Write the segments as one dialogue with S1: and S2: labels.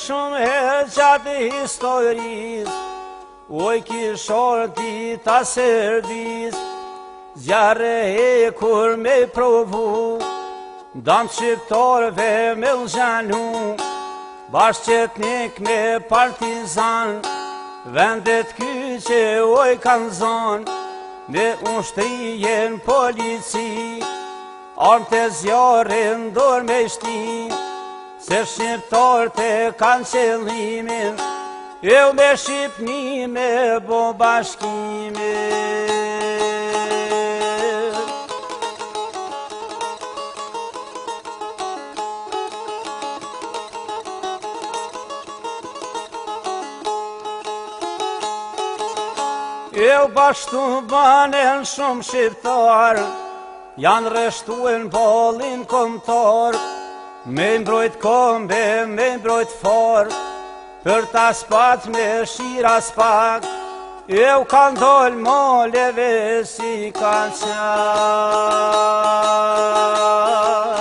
S1: shumë herë gjatë historisë, oj kishor dita servis, zjarre e kur me provu, dam shqiptarve me lëgjanu, bashkëtnik me partizan, vendet kyqe oj kanë zonë, me ushtrien polici, armë të zjarin dorë me shti, se shqiptarët e kanë qëllimin, eu me Shqipni me bo bashkimin. Eu bashtu banen shumë shqiptar, janë reshtuen bolin komtar, me mbrojt kombe, me mbrojt far, për ta spat me shira spak, eu kanë doll moleve si kanë qak.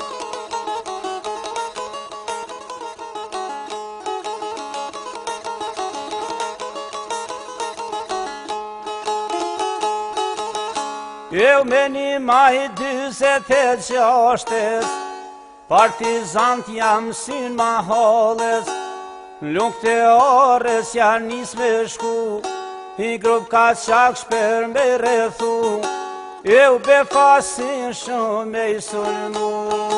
S1: Eu me një maj 26, partizant jam syn ma halës, luk të orës janë nis me shku, i grup ka qak shper me rrethu, eu be fasin shumë me i sulmu.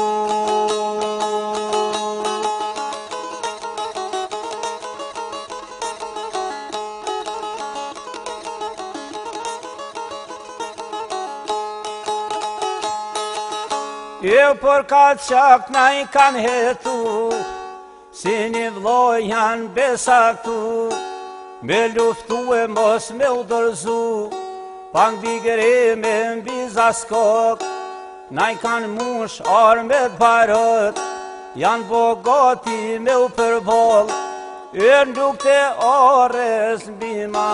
S1: Eu për ka qak na i kanë hetu, si një vloj janë besaktu, me luftu e mos me u dërzu, pang bigre me mbiza skok, na i kanë mush armet barët, janë bogati me u përbol, e nuk të ores mbi ma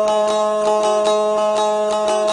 S1: hok.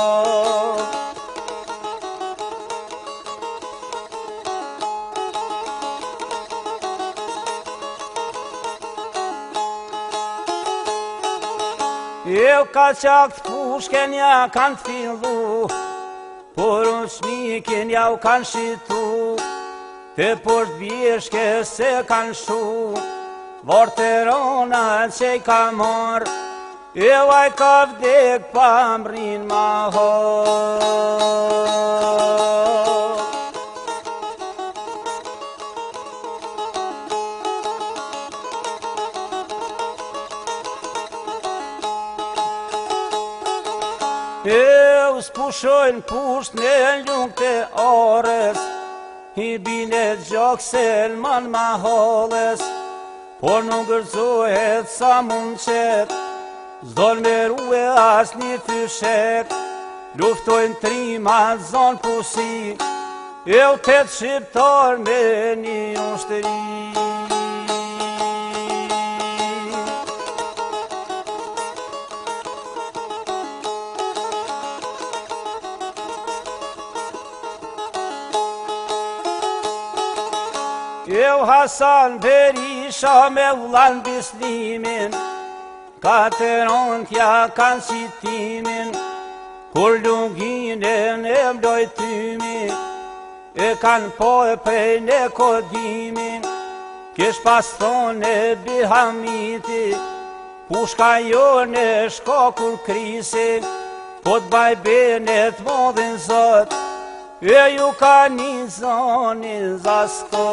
S1: Eu ka qakt pushken ja kanë fillu, por unë shmikin ja u kanë shitu, te port bjeshke se kanë shu, vorterona që i ka marr, eu aj ka vdek pa mrin ma hok. Eu s'pushojnë pusht në lungë të orës, i bine gjok selman ma halës, por nuk gërzohet sa mund qet, zdon me rue as një fyshet, luftojnë trima zonë pusi, eu të shqiptar me një ushtëri. Eu Hasan Berisha me ullan bislimin, katërontja kanë citimin, kur lunginen e mlojtymi, e kanë po e prej në kodimin, kish pas thonë e bihamiti, pushka jo në shko kur krisi, po t'baj benet modhin zot, e ju ka një zonin zasko.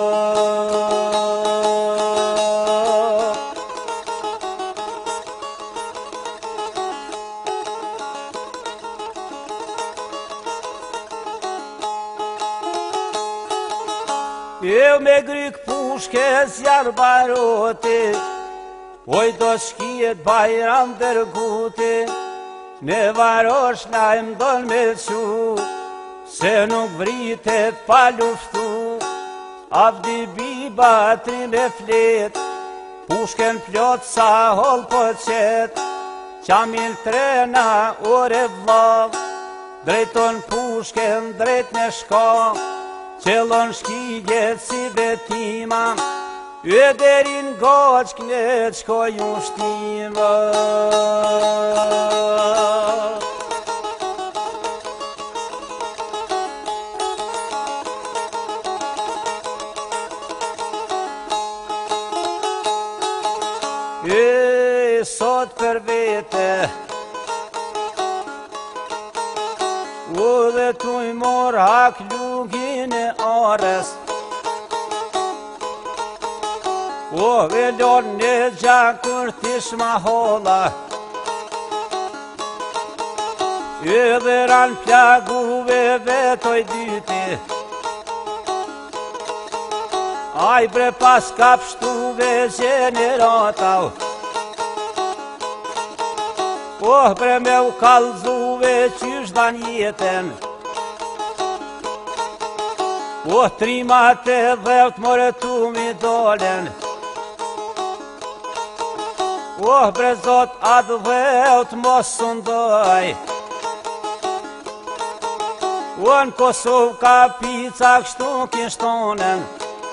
S1: Eu me gryk pushke zjarë baroti, oj do shkijet bajram dërguti, ne varosh na e mdon me qu, se nuk vritet pa luftu, avdi biba tri me flet, pushken plot sa hol po qet, qamil trena ore vlav, drejton pushken drejt në shka, qëllon shkijet si vetima, Derin goç knec shkoj ushtima. Sot për vete u dhe tu i mor hak lugin e ares. O velon në gjakur tish ma holla, edhe ran plaguve vetoj dyti. Aj bre pas ka pështuve gjeneratau, oh bre me u kalzuve qysh dan jeten. Oh trimat e dhevt more tu mi dolen. Oh bre zot atë dhevt mos sundoj. Oh në Kosovë ka pica kështu kinshtonen.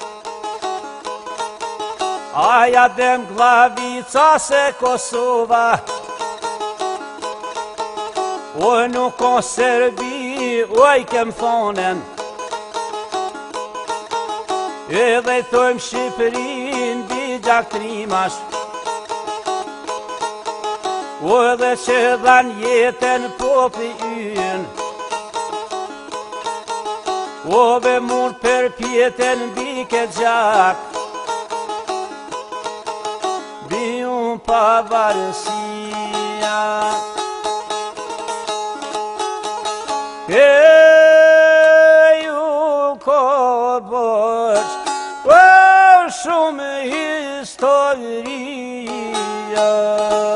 S1: Aja dem glavica se Kosova, o nuk ka Serbi, oj kem thonen. Edhe i thojmë Shqipërin bi gjaktrimash, o edhe që dhan jeten popli yn. O ve mund për pjeten bi ke gjak, bi unë pavarësia. Ju ko boq, shumë historia.